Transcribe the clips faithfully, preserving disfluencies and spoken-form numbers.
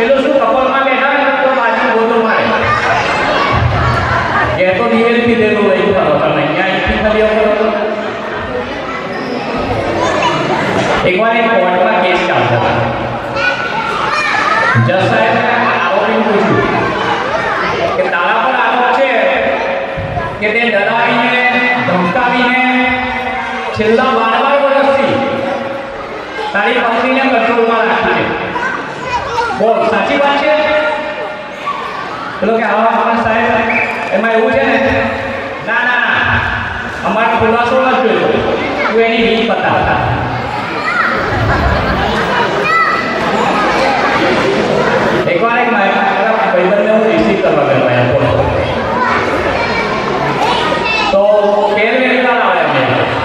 પેલું શું કપલમાં બેઠા ને તો બાજુ ગોતો મારે એ તો દિવેલ પીધેલું લઈ કરો તમે અહીંયા એકથી ખાલી કરો એકવાર એક કોર્ટમાં કેસ ચાલતો હતો જજ સાહેબે આરોપીને પૂછ્યું કે તારા પર આરોપ છે કે તે ડરાવીને ધમકાવીને છેલ્લા બાર બાર વર્ષથી તારી પત્નીને કંટ્રોલમાં રાખી છે બોલ સાચી વાત છે પેલો કે હા હા સાહેબ એમાં એવું છે ને ના ના ના અમારો ખુલાસો ન જોયો તું એની રીત બતાવતા એકવાર એક મારા ભાઈબંધને હું રિસીવ કરવા ગયો એરપોર્ટ તો તેર મિનિટમાં આવે અમને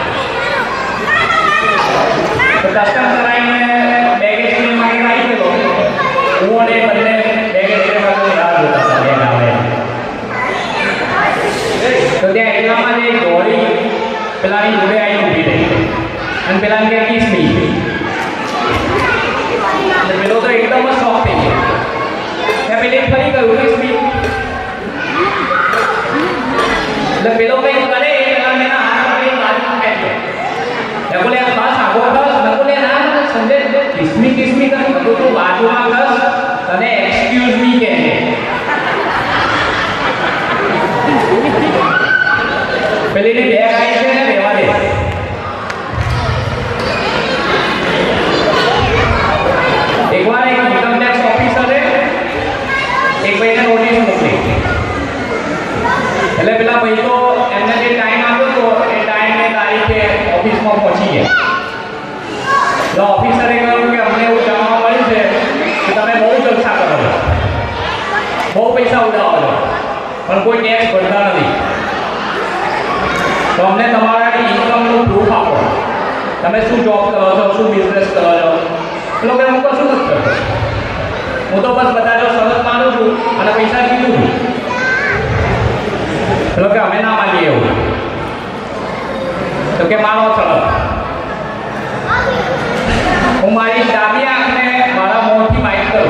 તો કસ્ટમ કરાવીને બેગેજ ક્લેમ માટે આવી ગયો હું અને બંને બેગેજ ક્લેમ માટે રાહ જોતા હતા બેગ આવે તો ત્યાં એટલામાં જે દોડી પેલાની જોડે આવી ઊભી રહી અને પેલાને કે કિસ મી પેલો તો એકદમ જ શોખ થઈ ગયો મેં પેલી ફરી કહ્યું કિસ મી એટલે પેલો કંઈ કરે એ પેલા મેં હાથ પકડી બાજુમાં બેઠો એ બોલે આ બસ આગો બસ મેં બોલે ના સંજય કિસમી કિસમી કરી બધું તું બાજુમાં બસ તને એક્સક્યુઝ મી કહે પેલીની બેગ આવી છે ને રહેવા દે એકવાર એક ઇન્કમ ટેક્સ ઓફિસરે એક ભાઈને નોટિસ મોકલી એટલે પેલા ભાઈ તો એમને જે ટાઈમ આપ્યો તો એ ટાઈમને તારીખે ઓફિસમાં પહોંચી ગયા એટલે ઓફિસરે કહ્યું કે અમને એવું જાણવા મળ્યું છે કે તમે બહુ જલસા કરો છો બહુ પૈસા ઉડાવો છો પણ કોઈ ટેક્સ ભરતા નથી તો અમને તમારા ઇન્કમનું પ્રૂફ આપો તમે શું જોબ કરો છો શું બિઝનેસ કરો છો એટલે કે હું કશું નથી કરતો હું તો બસ બધા જો શરત માનું છું અને પૈસા જીતું છું એટલે કે અમે ના માનીએ એવું તો કે માનો શરત હું મારી ડાબી આંખને મારા મોંથી બાઇટ કરું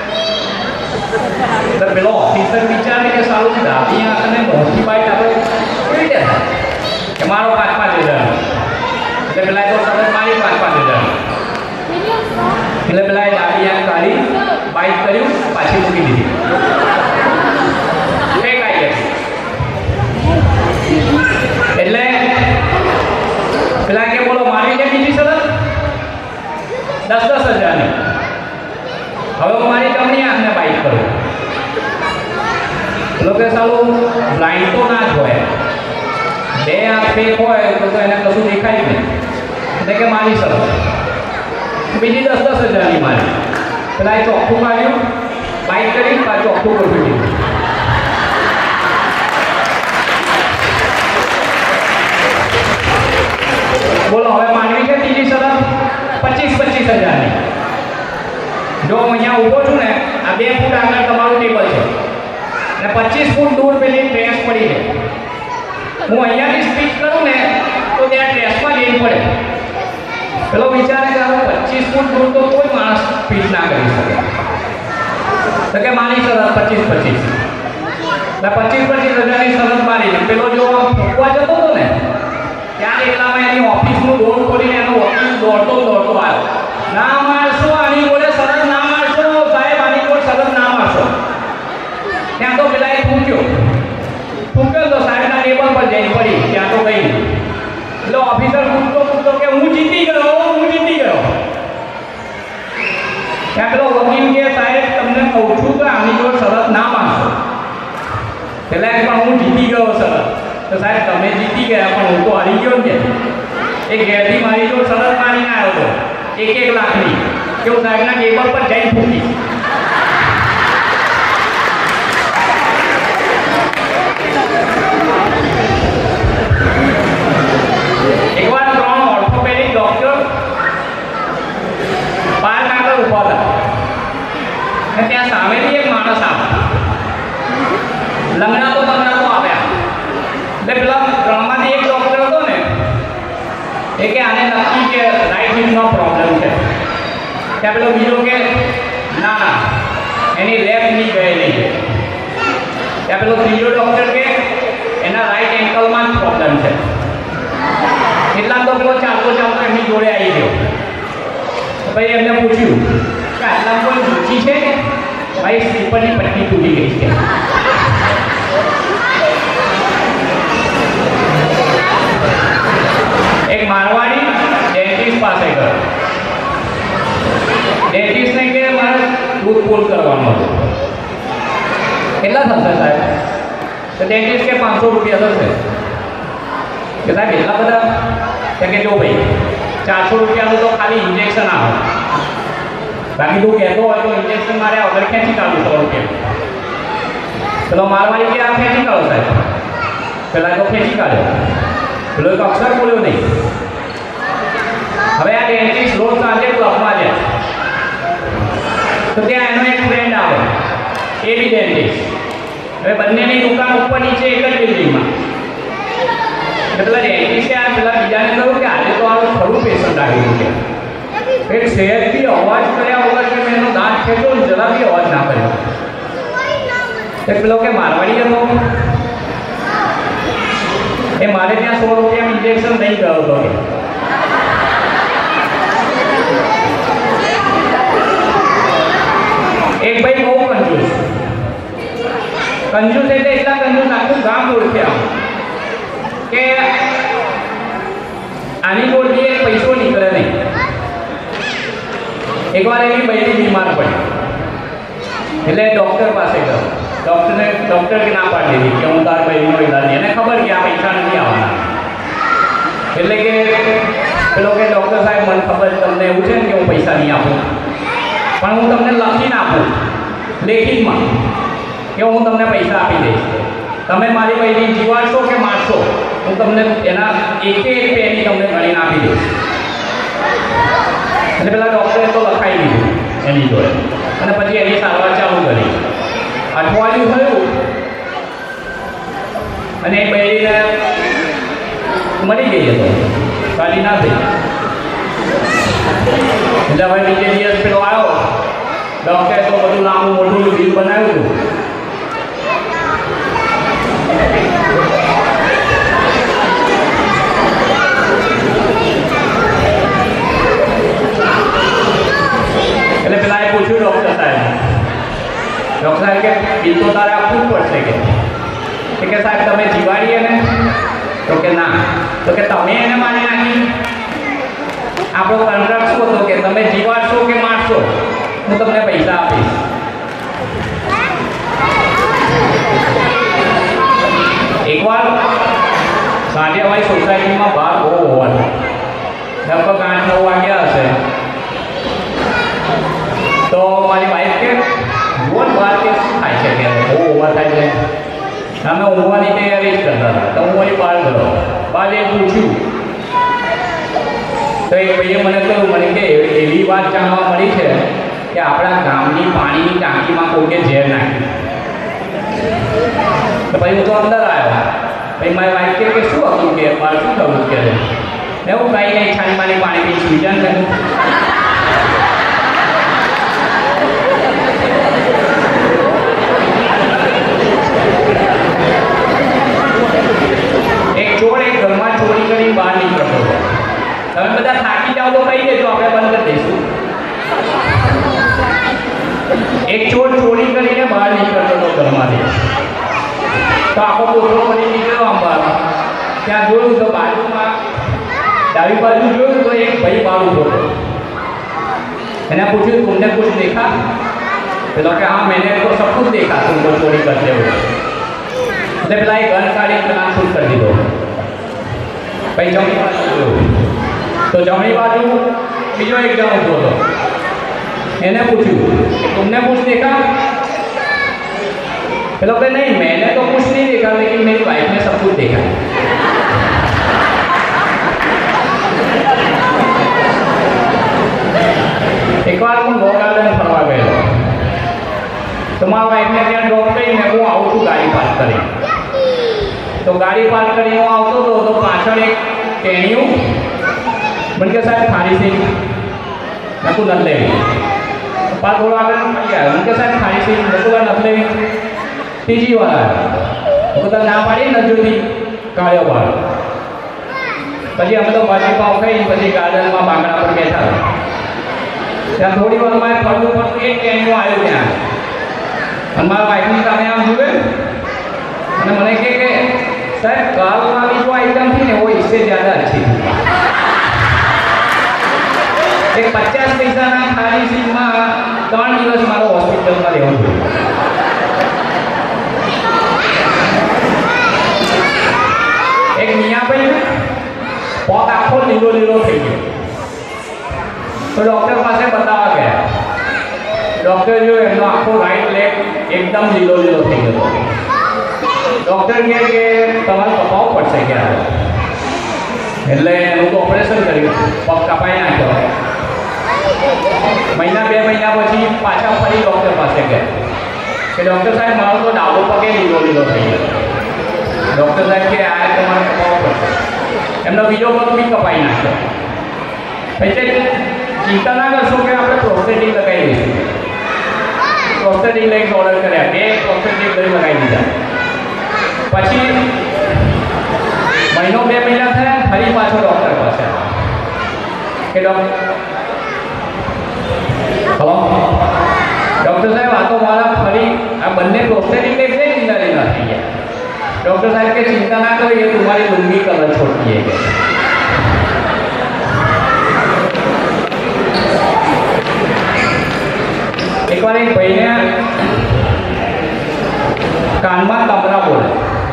એટલે પેલો ઓફિસર વિચારે કે સારું ડાબી આંખને મોંથી બાઇટ આપણે કેવી રીતે થાય કે મારો પાંચ પાંચ હજાર એટલે પેલા તો શરત મારી પાંચ પાંચ હજાર એટલે પેલા ડાબી આંખ કાઢી બાઇટ કર્યું પાછી મૂકી દીધી એટલે પેલા કે બોલો મારી છે બીજી શરત દસ દસ હજારની હવે હું મારી જમણી આંખને બાઇટ કરું લોકો સાલું બ્લાઇન્ડ તો ના જ હોય બે આંખ ફેક હોય તો એને કશું દેખાય નહીં એટલે કે મારી શરત બીજી દસ દસ હજારની મારી પેલા એ ચોખ્ખું કાઢ્યું બાઇટ કરી પાછું ચોખ્ખું ગોઠવી દીધું બોલો હવે માનવી છે ત્રીજી શરત પચીસ પચીસ હજારની જો હું અહીંયા ઊભો છું ને આ બે ફૂટ આગળ તમારું ટેબલ છે અને પચીસ ફૂટ દૂર પેલી ડ્રેસ પડી છે હું અહીંયાથી સ્પીચ કરું ને તો ત્યાં ડ્રેસમાં જઈ પડે પેલો વિચારે કે હવે પચીસ ફૂટ દૂર તો કોઈ માણસ સ્પીચ ના કરી શકે તો કે મારી શરત પચીસ પચીસ એટલે પચીસ પચીસ હજારની શરત મારી પેલો જો ફૂંકવા જતો હતો ને ત્યાં એટલામાં એની ઓફિસનું ડોર ખોલીને એનો વકીલ દોડતો દોડતો આવ્યો ના મારશો આની જોડે શરત ના મારશો સાહેબ આની જોડે શરત ના મારશો ત્યાં તો પેલા એ ફૂંક્યો ફૂંક્યો તો સાહેબના ટેબલ પર જઈને પડી ત્યાં તો ગઈ એટલે ઓફિસર પૂછતો પૂછતો કે હું જીતી ગયો હું જીતી ગયો ત્યાં પેલો વકીલ કે સાહેબ તમને કહું છું કે આની જોડે શરત ના મારશો પેલા પણ હું જીતી ગયો શરત તો સાહેબ તમે જીતી ગયા પણ હું તો હારી ગયો ને એ ઘેરથી મારી જો શરત મારીને આવ્યો હતો એક એક લાખની કે હું સાહેબના ટેબલ પર જઈને ફૂંકી એકવાર ત્રણ ઓર્થોપેડિક ડોક્ટર પાર્ક આગળ ઊભા હતા અને ત્યાં સામેથી એક માણસ આવ્યો લંગડાતો લંગડાતો આવ્યા એટલે પેલા ત્રણમાંથી એક ડોક્ટર હતો ને એ કે આને નક્કી કે રાઈટ હિપનો પ્રોબ્લેમ છે ત્યાં પેલો બીજો કે ના ના એની લેફ્ટ ની ગયેલી છે. ત્યાં પેલો ત્રીજો ડૉક્ટર કે એના રાઈટ એન્કલમાં જ પ્રોબ્લેમ છે. એટલા તો પેલો ચાલતો ચાલતો એમની જોડે આવી ગયો. તો ભાઈ એમને પૂછ્યું કે આટલા કોઈ ઊંચી છે? ભાઈ સ્લીપરની પટ્ટી તૂટી ગઈ છે. એક મારવાડી ડેન્ટિસ્ટ પાસે ગયો. ડેન્ટિસ્ટને કે મારે દૂધ પુલ કરવાનું હતું. કેટલા થશે સાહેબ? તો ડેન્ટિસ્ટ કે પાંચસો રૂપિયા થશે. કે સાહેબ એટલા બધા? કે જો ભાઈ ચારસો રૂપિયાનું તો ખાલી ઇન્જેક્શન આવે, બાકી તું કહેતો હોય તો ઇન્જેક્શન મારે વગર ખેંચી કાઢું સો રૂપિયા. પેલો મારવાડી કે આ ખેંચી કાઢો સાહેબ. પેલા તો ખેંચી કાઢ્યો, પેલો એક અક્ષર બોલ્યો નહીં. હવે આ ડેન્ટિસ્ટ રોજ સાંજે ક્લબમાં જાય, તો ત્યાં એનો એક ફ્રેન્ડ આવે, એ બી ડેન્ટિસ્ટ. હવે બંનેની દુકાન ઉપર નીચે એક જ બિલ્ડિંગમાં. પેલા ડેન્ટિસ્ટે આ પેલા બીજાને કહ્યું કે આજે તો આનું ખરું પેશન્ટ આવેલું છે. એક સહેજથી અવાજ કર્યા વગર કે મેં એનો દાંત ખેંચ્યો ને જરા બી અવાજ ના કર્યો. પેલો કે મારવાડી હતો, એ મારે ત્યાં સો રૂપિયા ઇન્જેક્શન નહીં ગયો હતો. એક ભાઈ બહુ કંજૂસ. કંજૂસ એટલે એટલા કંજૂસ આખું ગામ ઓળખ્યા કે આની જોડે પૈસો નીકળે નહીં. એકવાર એની બહેરી બીમાર પડી એટલે ડૉક્ટર પાસે ગયો. ડૉક્ટરને ડૉક્ટર કે ના પાડી દીધી કે હું તાર બહેરીનો ઇલાજ નહીં. એને ખબર કે આ પૈસા નથી આવવાના. એટલે કે પેલો કે ડૉક્ટર સાહેબ મને ખબર તમને એવું છે ને કે હું પૈસા નહીં આપું, પણ હું તમને લખીને આપું લેખિતમાં કે હું તમને પૈસા આપી દઈશ. તમે મારી બહેરી જીવાડશો કે મારશો, હું તમને એના એકે એક પેની તમને ગણીને આપી દઈશ. એટલે પેલા ડૉક્ટરે તો લખાઈ દીધું એની જોડે, અને પછી એની સારવાર ચાલુ કરી. અઠવાડિયું થયું અને એ બહેરીને મરી ગઈ હતો, સારી ના થઈ. એટલે હવે બીજે દિવસ પેલો આવ્યો, ડૉક્ટરે તો બધું લાંબુ મોટું બિલ બનાવ્યું હતું. એટલે પેલા એ પૂછ્યું ડૉક્ટર સાહેબ, ડૉક્ટર સાહેબ કે બિલ તો તારે આપવું જ પડશે કે કે સાહેબ તમે જીવાડી એને? તો કે ના. તો કે તમે એને મારી નાખી? આપણો કોન્ટ્રાક્ટ શું હતો કે તમે જીવાડશો કે મારશો, હું તમને પૈસા આપીશ. એકવાર સાંજે અમારી સોસાયટીમાં બહાર બહુ હોવાનો, લગભગ આઠ નવ વાગ્યા હશે. તો મારી વાઈફ કે જુઓ ને બહાર કે શું થાય છે, કે બહુ ઓવર થાય છે. અમે ઊંઘવાની તૈયારી જ કરતા હતા, તો હું વળી બહાર ગયો. બહાર એ પૂછ્યું તો એક ભાઈએ મને કહ્યું, મને કે એવી વાત જાણવા મળી છે કે આપણા ગામની પાણીની ટાંકીમાં કોઈએ ઝેર નાખ્યું. તો પછી હું તો અંદર આવ્યો. પછી મારી વાઈફ કે શું હતું કે બહાર શું થયું કે મેં હું કંઈ નહીં છાની માની પાણી પી સુઈ જાય ને. એક ચોર એક ઘરમાં ચોરી કરી બહાર નીકળતો હતો. તમે બધા થાકી જાઓ તો કહી દેજો, આપણે બંધ કરી દઈશું. એક ચોર ચોરી કરીને બહાર નીકળતો હતો ઘરમાંથી. તો આખો પોતરો પડી નીકળ્યો આમ બહાર. ત્યાં જોયું તો બાજુમાં ડાબી બાજુ જોયું તો એક ભાઈ બહાર ઉભો હતો. એને પૂછ્યું तुमने कुछ देखा? પેલો કે હા मैंने तो सब कुछ देखा तुमको चोरी करते हुए. એટલે પેલા એ ગન કાઢી પેલા શૂટ કરી દીધો. પછી જમણી બાજુ જોયું તો જમણી બાજુ બીજો એક જણ ઉભો હતો. એને પૂછ્યું કે तुमने कुछ देखा? પેલો કે नहीं मैंने तो कुछ नहीं देखा लेकिन मेरी वाइफ ने सब कुछ देखा. एक बार હું લો ગાર્ડન ફરવા ગયેલો, તો મારા વાઈફને ત્યાં ડ્રોપ કરીને હું આવું છું ગાડી પાર્ક કરી. તો ગાડી પાર્ક કરીને હું આવતો હતો તો પાછળ એક ટેણીયું મને કે સાહેબ ખારી સિંહ નકું નથી લેવી. पास थोड़ा आगे निकल गया उनके साथ खाई सी लोगों नफले तीजी वाला वो तो ना पाड़ी नजर दी काले वाला પછી અમે તો ભાજી પાવ ખાઈ પછી ગાર્ડનમાં બાંગડા પર બેઠા ત્યાં થોડી વાર માં ફરતું ફરતું એક ટ્રેનનું આવ્યું ત્યાં અને મારા વાઈફની સામે આમ જુએ અને મને કહે કે સાહેબ કાલ वाली जो आइटम थी ना वो इससे ज़्यादा अच्छी थी एक पचास पैसा ना खाली सीट में ત્રણ દિવસ મારો હોસ્પિટલમાં રહેવું જોઈએ एक मियाँ भाई पग आखो लीलो लीलो थी गयो तो डॉक्टर पास बतावा गया डॉक्टर जो एमनो आखो राइट लेग एकदम लीलो लीलो थी गयो डॉक्टर कहे कि तमारे कपाव पड़से क्या એટલે એનું તો ઓપરેશન કર્યું પગ કપાઈ નાખ્યો મહિના બે મહિના પછી પાછા ફરી ડૉક્ટર પાસે ગયા કે ડૉક્ટર સાહેબ મારો તો ડાબો પગે લીલો લીલો થઈ ગયો ડૉક્ટર સાહેબ કે આ તમારે કપાવ પડશે એમનો બીજો પગ બી કપાઈ નાખ્યો એટલે ચિંતા ના કરશો કે આપણે પ્રોસ્થેટિક લગાવી દઈશું પ્રોસ્થેટિક લેગ્સ ઓર્ડર કર્યા બે પ્રોસ્થેટિક લઈ લગાવી દીધા પછી મહિનો બે મહિના થયા ફરી પાછો ડૉક્ટર પાસે કે ડૉક્ટર હલો ડૉક્ટર સાહેબ આ તો મારા ફરી આ બંને પ્રોસ્થેટિક લેગ્સ છે લીલા લીલા થઈ ગયા डॉक्टर साहब के चिंता ना करो ये तुम्हारी लुंगी कलर छोड़ती है एक बार एक भाई ने कान में कमरा बोला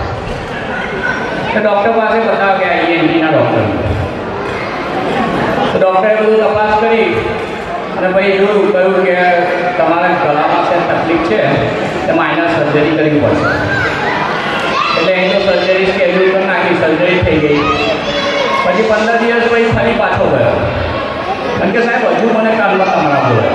तो डॉक्टर पास बता गया ये एंटीना डॉक्टर तो डॉक्टर બધું તપાસ કરી અને ભાઈ એવું કહ્યું કે તમારા ગળામાં છે તકલીફ છે તો માઇનર સર્જરી કરવી પડશે એટલે એનો સર્જરી સ્કેડ્યુલ કરી નાખી સર્જરી થઈ ગઈ પછી પંદર દિવસ પછી ફરી પાછો ગયો કારણ કે સાહેબ હજુ મને કાનમાં કમરા બોલાય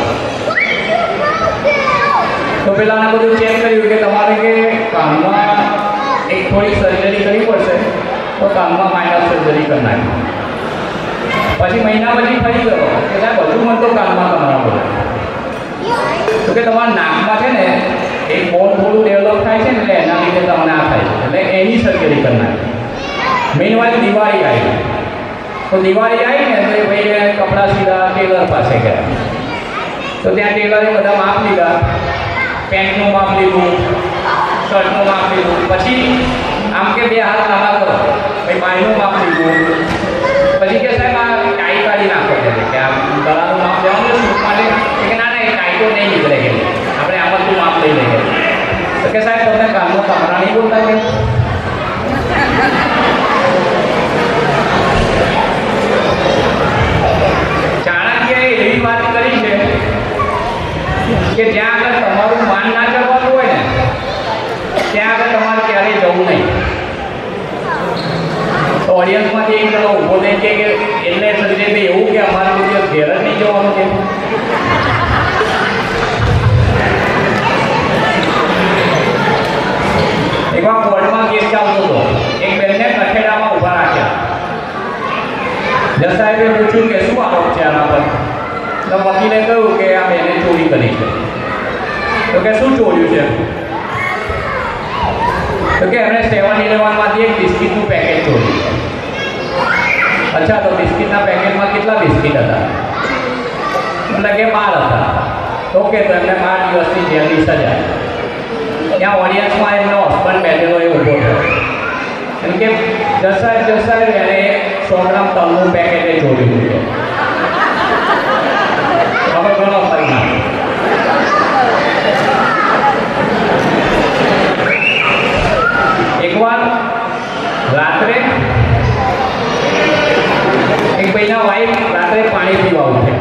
તો પેલાને બધું ચેક કર્યું કે તમારે કે કાનમાં એક થોડી સર્જરી કરવી પડશે તો કાનમાં માઇનર સર્જરી કરી નાખી પછી મહિના પછી ફરી ગયો કે સાહેબ હજુ મને તો કાનમાં કમરા બોલાય તો કે તમારા નાકમાં છે ને एक बोन थोड़ू डेवलप थाय छे એટલે એના લીધે તમને આ થાય છે એટલે એની સર્જરી કરી નાખી મેનવાઇલ દિવાળી આવી તો દિવાળી આવી ને તો ભાઈ કપડા સીધા ટેલર પાસે ગયા તો ત્યાં ટેલરે બધા માપ લીધા પેન્ટનું માપ લીધું શર્ટનું માપ લીધું પછી આમ કે બે હાથ લાંબા કરો ભાઈ બાયનું માપ લીધું પછી કે સાહેબ આ ટાઈ કાઢી નાખો છે કે આ ગળાનું માપ લેવાનું છે સૂટ માટે કે ના ના એ ટાઈ તો નહીં નીકળે કે આપણે આમાં તું માપ લઈ લઈએ તો કે સાહેબ તમને કાનમાં કમરા નહીં બોલતા કે ચાણક્યએ એવી વાત કરી છે કે જ્યાં આગળ તમારું માન ના કરવાનું હોય ને ત્યાં આગળ તમારે ક્યારેય જવું નહીં તો ઓડિયન્સમાંથી એક જણો ઊભો થઈ કે એટલે સંજયભાઈ એવું કે અમારે કોઈ ઘેર જ નહીં જવાનું છે एक बार कोर्ट में केस चालू तो एक बेन ने कठेड़ा में उभा राख्या जज साहेबे पूछ्યું કે શું આરોપ છે આના પર તો વકીલે કહ્યું કે આ બેને ચોરી કરી છે તો કે શું ચોર્યું છે તો કે એમણે સેવન ઇલેવન માંથી એક બિસ્કિટનું પેકેટ ચોર્યું અચ્છા તો બિસ્કિટના પેકેટમાં કેટલા બિસ્કિટ હતા એટલે કે બાર હતા ઓકે તો એમને બાર દિવસની જેલની સજા ત્યાં ઓડિયન્સમાં એમનો હસબન્ડ બેઠેલો એ ઊભો થયો એમ કે જસાય જસાય એને સો ગ્રામ તલનું પેકેટે ચોર્યું છે હવે ઘણો પરિણામ એકવાર રાત્રે એક ભાઈના વાઈફ રાત્રે પાણી પીવા ઉઠ્યા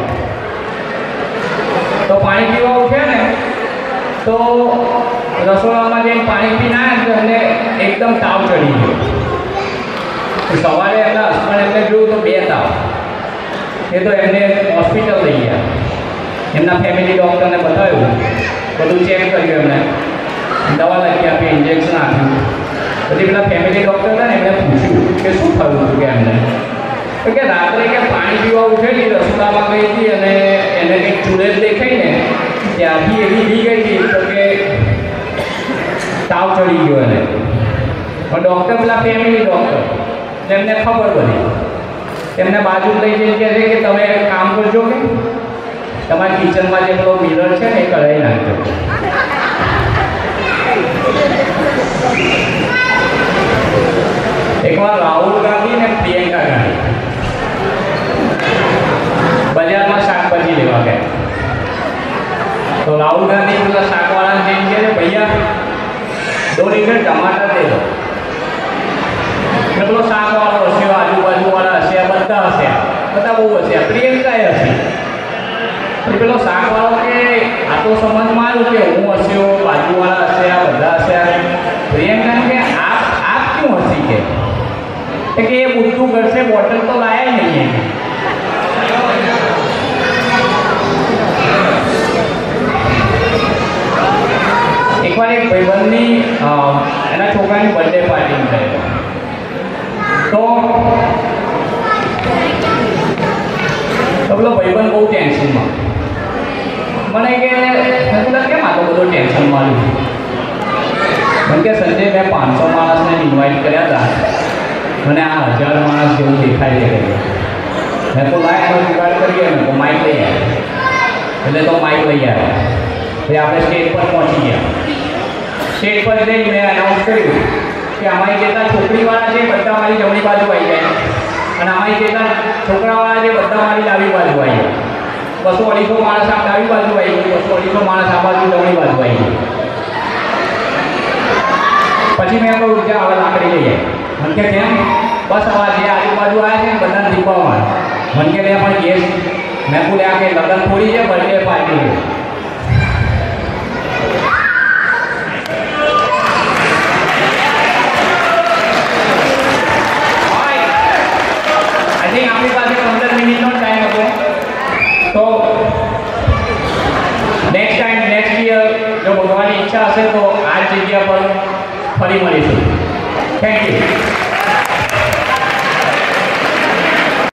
તો પાણી પીવા ઉઠ્યા ને તો રસોડામાં જઈને પાણી પીને આવ્યા તો એમને એકદમ તાવ ચડી ગયો સવારે એમના હસબન્ડ એમને જોયું તો બે તાવ એ તો એમને હોસ્પિટલ લઈ ગયા એમના ફેમિલી ડૉક્ટરને બતાવ્યું બધું ચેક કર્યું એમને દવા લખી આપી ઇન્જેક્શન આપ્યું પછી પેલા ફેમિલી ડૉક્ટર હતા ને એમને પૂછ્યું કે શું થયું હતું કે એમને તો કે રાત્રે કે પાણી પીવા ઉઠેલી રસ્તામાં ગઈ હતી અને એને કંઈક ચૂડેલ દેખાઈને તાવ ચડી ગયો એને. પણ ડૉક્ટર પેલા ફેમિલી ડૉક્ટર તેમને ખબર પડી, તેમને બાજુ લઈ જઈને કહે છે કે તમે એક કામ કરજો કે તમારા કિચનમાં જે પેલો મિરર છે ને એ કઢાઈ નાખજો. એકવાર રાહુલ ગાંધી ને પ્રિયંકા ગાંધી બજારમાં શાકભાજી લેવા ગયા. तो राहुल गांधी પેલા શાકવાળાને જઈને કહે છે ભૈયા દો લીટર ટમાટર દે દો. એટલે પેલો શાકવાળો હશે, આજુબાજુવાળા હશે, બધા હશે, બધા બહુ હશે, પ્રિયંકાએ હશે. પછી પેલો શાકવાળો કે આ તો સમજમાં આવ્યું કે હું હસ્યો, બાજુવાળા હશે, આ બધા હશે. પ્રિયંકાને કે આપ આપ ક્यों હસી કે કે એ બુદ્ધું કરશે, બોટલ તો લાયા નહીં. એકવાર એક ભાઈબંધની એના છોકરાની બર્થડે પાર્ટી ગયેલો. તો પેલો ભાઈબંધ બહુ ટેન્શનમાં. મને કે મેં બોલા કેમ આ તો બધો ટેન્શનમાં આવ્યું? મને કે સંજય મેં પાંચસો માણસને ઇન્વાઇટ કર્યા હતા, મને આ હજાર માણસ જેવું દેખાય છે. મેં તો લાઈન જુગાડ કરીએ ને તો માઇક લઈ આવ્યા. એટલે તો માઇક લઈ આવ્યા. પછી આપણે સ્ટેજ પર પહોંચી ગયા. સ્ટેજ પર જઈ મેં અનાઉન્સ કર્યું કે અમારી જેટલા છોકરીવાળા છે બધા મારી જમણી બાજુ આવી જાય, અને અમારી જેટલા છોકરાવાળા છે બધા મારી ડાબી બાજુ આવી જાય. બસો અઢીસો માણસ આ ડાબી બાજુ આવી ગયું, બસો અઢીસો માણસ આ બાજુ જમણી બાજુ આવી ગયું. પછી મેં કહ્યું કે હવે લાકડી લઈ જાય. મને કે કેમ? બસ આવા જે આજુબાજુ આવ્યા છે ને બધાને દીપાવવા. મને કે પણ ગેસ મેં બોલ્યા કે લગ્ન થોડી છે, બર્થડે પાર્ટી છે. આપણી પાસે પંદર મિનિટનો ટાઈમ હતો. તો નેક્સ્ટ ટાઈમ નેક્સ્ટ યર જો ભગવાનની ઈચ્છા હશે તો આ જગ્યા પર ફરી મળીશું. Thank you.